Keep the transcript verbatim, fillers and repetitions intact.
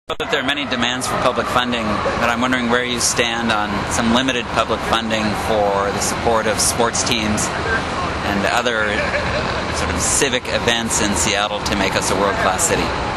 That there are many demands for public funding, but I'm wondering where you stand on some limited public funding for the support of sports teams and other sort of civic events in Seattle to make us a world-class city.